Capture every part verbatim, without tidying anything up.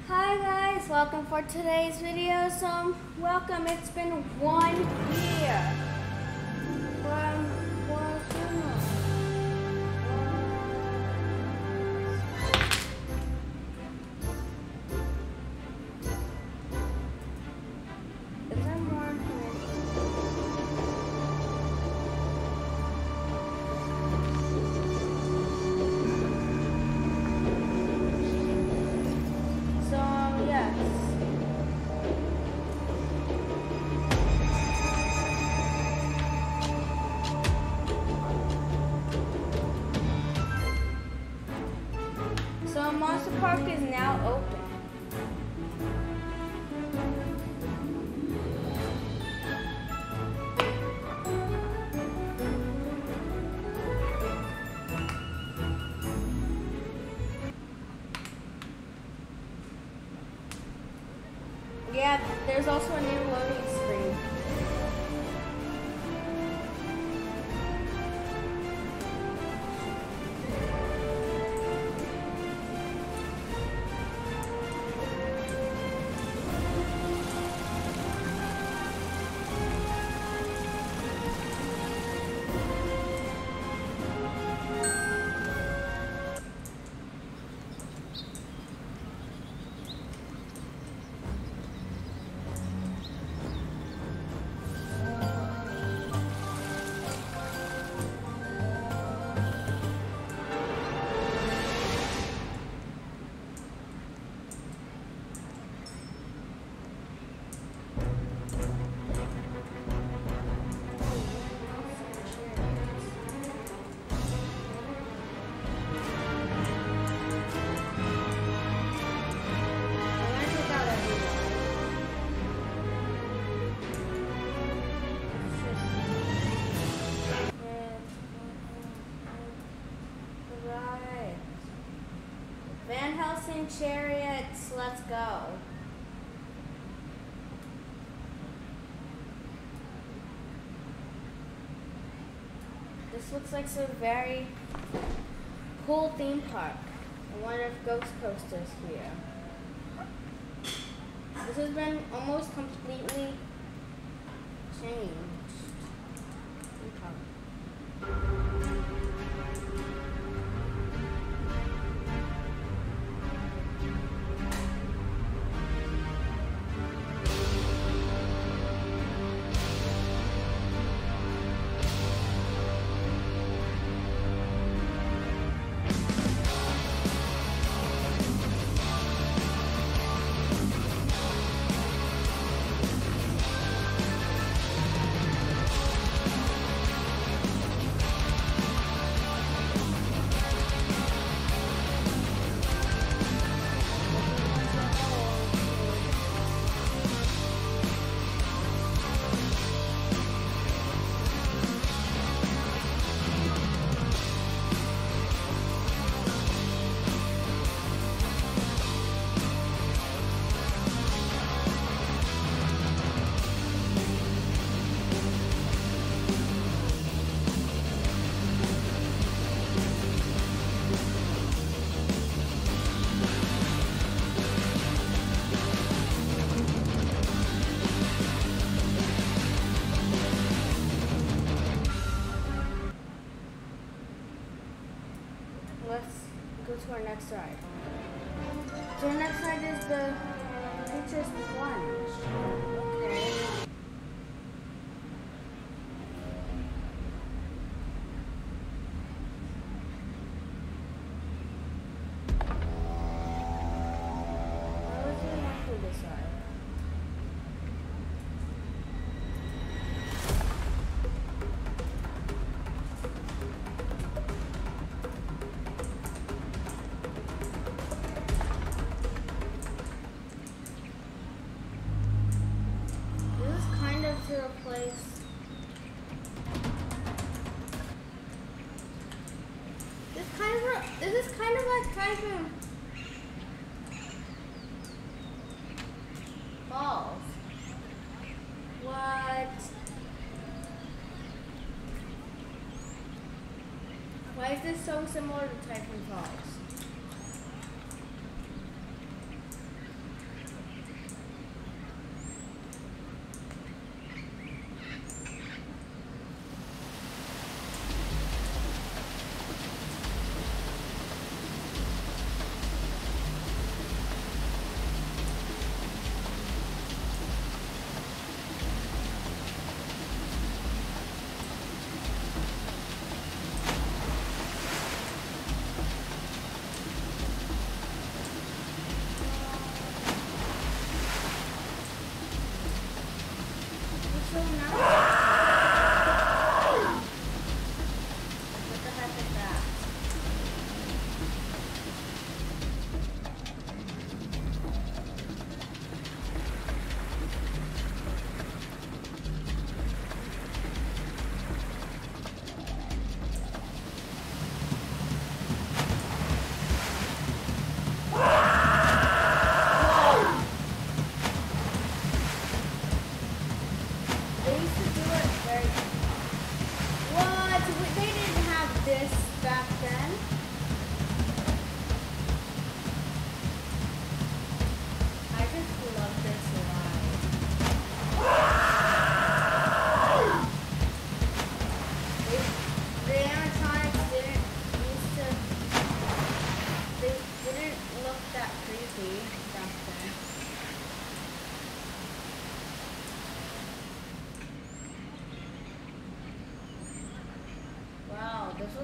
Hi guys, welcome for today's video. So welcome, it's been one year from World Funeral. Is there more information? So yes. So Monster Park is now open. Yeah, there's also a new loading screen. Van Helsing Chariots, let's go. This looks like a very cool theme park. I wonder if Ghost Coast is here. This has been almost completely changed. Theme park. Let's go to our next ride. So our next ride is the Future's Plunge. Okay. Why was we not do this ride? To replace this kind of this is kind of like Typhoon Falls. What? Why is this so similar to Typhoon Falls?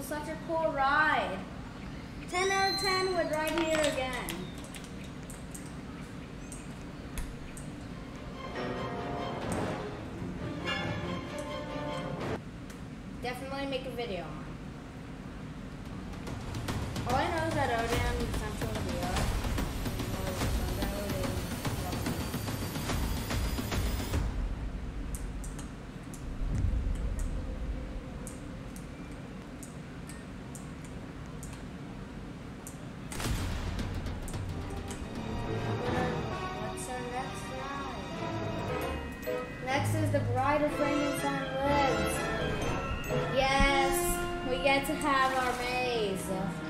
was such a cool ride. ten out of ten would ride here again. Definitely make a video on. All I know is that Odeon is Central Via. What's our next ride? Next is the Bride of Frankenstein Lives. Yes, we get to have our maze.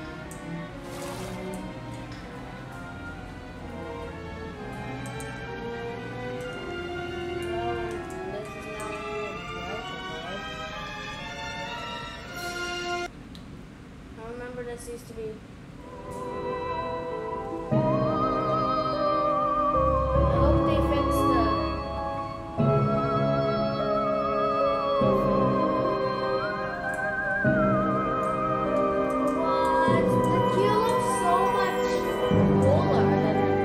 This used to be. I hope they fixed the. What? The queue looks so much cooler than it.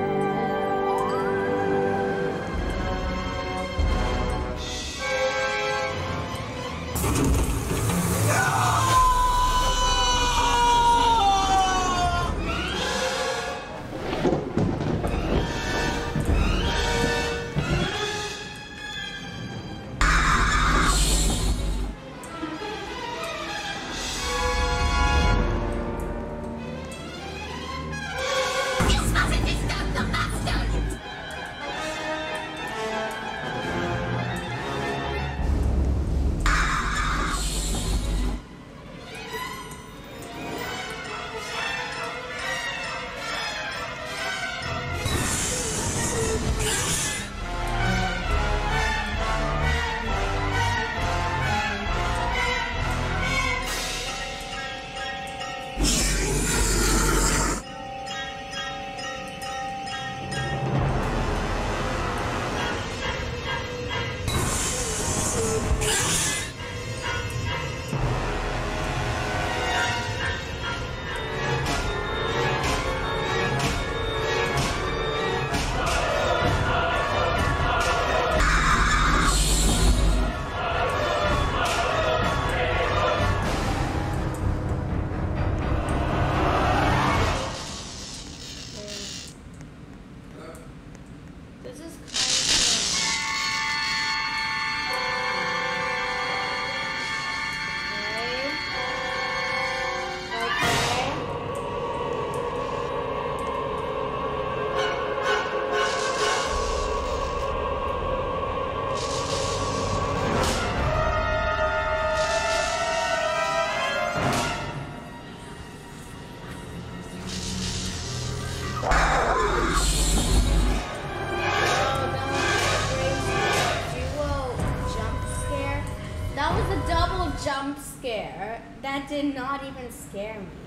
Jump scare that did not even scare me.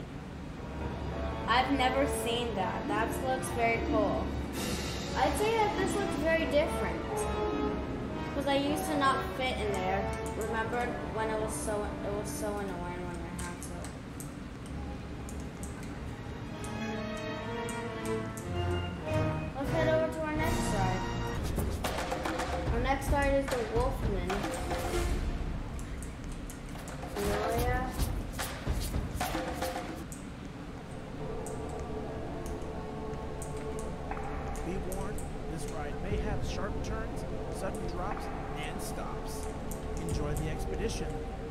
I've never seen that. That looks very cool. I'd say that this looks very different because I used to not fit in there. Remember when it was so it was so annoying when I had to. Let's head over to our next ride. Our next ride is the Wolfman. Be warned, this ride may have sharp turns, sudden drops, and stops. Enjoy the expedition.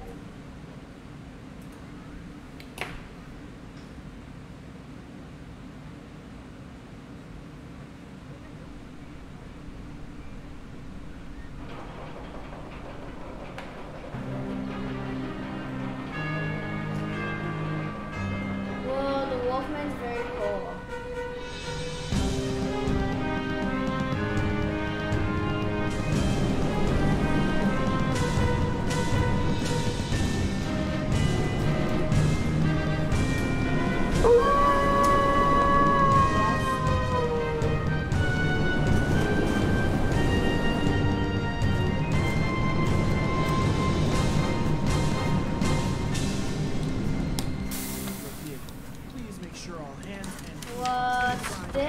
Whoa, the Wolfman's very cool.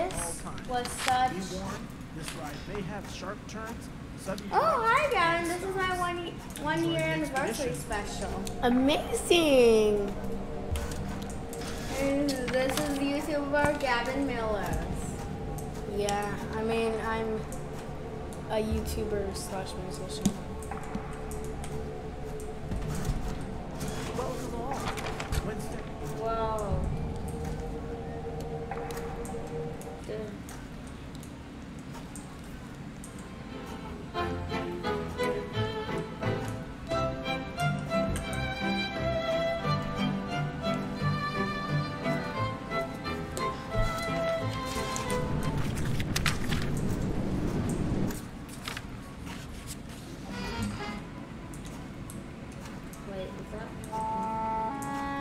this all times. was Be such. warned, this ride may have sharp turns, sudden Oh, drops, hi, Gavin. and This is my stops. one, ye- one Enjoy year the anniversary expedition. special. Amazing. And this is YouTuber Gavin Miller. Yeah, I mean, I'm a YouTuber slash musician. Welcome all. Wednesday. Whoa. Dude. Wait, is that?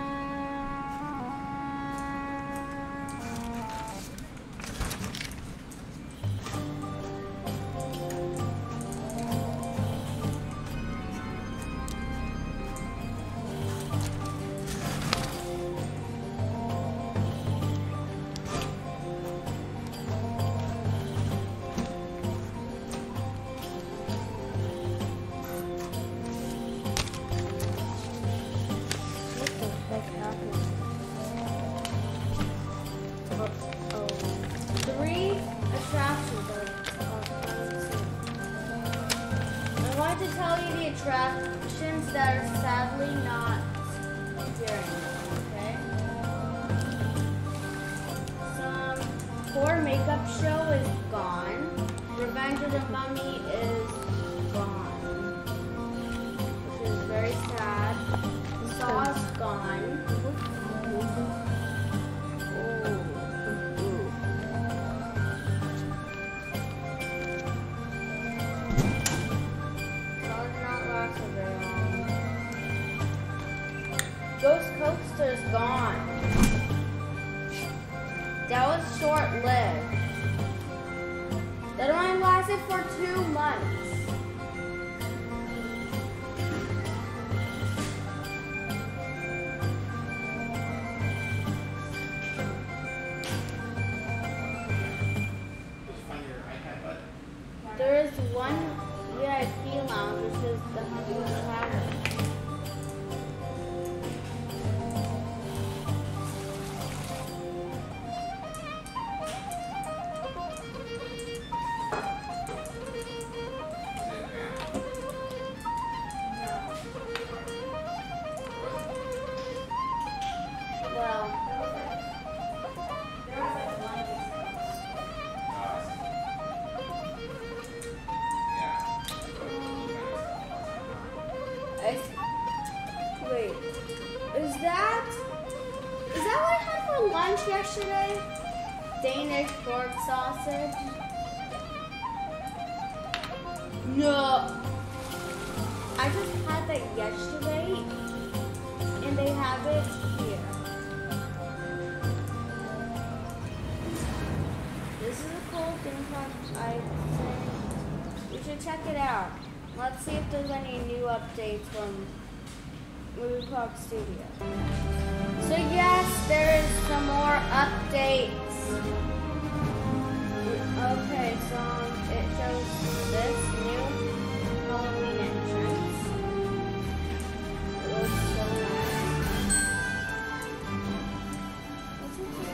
What the heck happened? Oh, oh. Three attractions are coming soon. I wanted to tell you the attractions that are sadly not here anymore, okay? Some core makeup show is gone. Revenge of the Mummy is gone. Which is very sad. Saw's gone. That did not last for very long. Ghost Coaster's gone. That was short-lived. That only lasted for two months. There is one V I P lounge, which is the Blue Tavern. Well, I, wait, is that, is that what I had for lunch yesterday? Danish pork sausage? No. I just had that yesterday, and they have it here. This is a cool thing called I think. You should check it out. Let's see if there's any new updates from Movie Park Studio. So yes, there is some more updates. Okay, so um, it shows this new Halloween entrance. It looks so nice. What's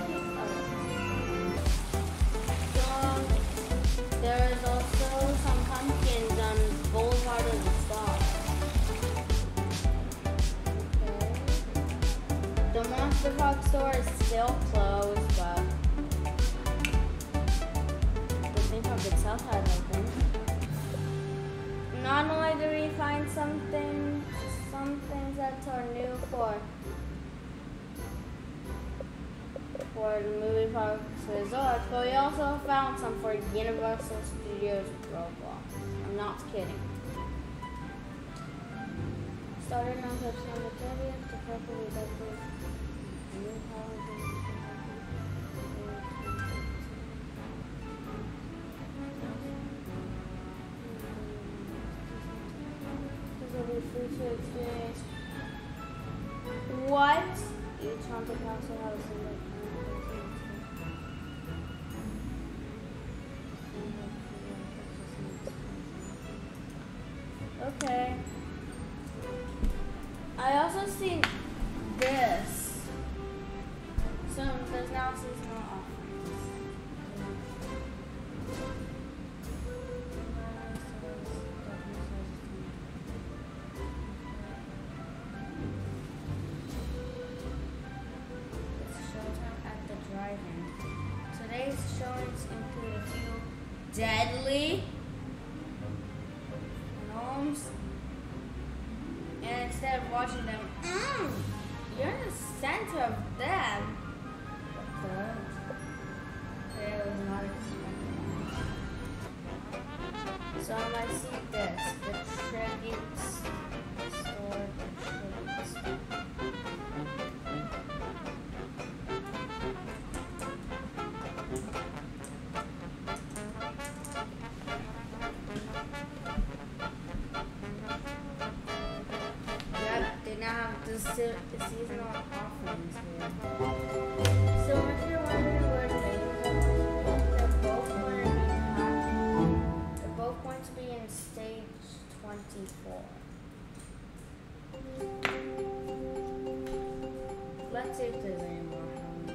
it? Oh. So um, there is also some pumpkins on Boulevard of the Stars. Okay. The Monster Park store is still closed, but the theme park itself has opened. Not only do we find something, some things that are new for for the Movie Park Resort, but we also found some for Universal Studios Roblox. I'm not kidding. Starting on September thirtieth, the purple will decorate a new holiday. What? Each haunted house will have a single Okay. I also seen this. So there's now seasonal offerings. It's showtime at the drive-in. Today's showings include a few deadly gnomes. And instead of watching them, mm, you're in the center of them. What the? Okay, I was not expecting that. So I might see this, the tributes store, the tributes. The, se the seasonal offerings here. So if you're wondering where the menus are, they're both going to be they're both going to be in stage twenty-four. Let's see if there's any more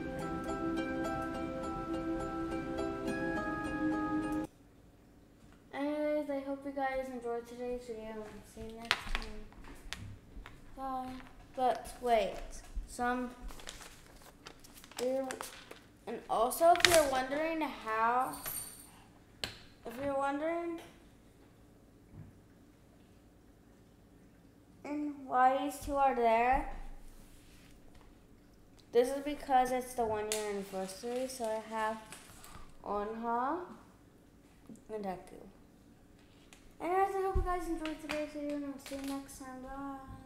Halloween. Anyways, I hope you guys enjoyed today's video. See you next time. Bye. But wait, some, and also if you're wondering how, if you're wondering and why these two are there, this is because it's the one year anniversary, so I have Onha and Deku. Anyways, I hope you guys enjoyed today's video and I'll see you next time. Bye.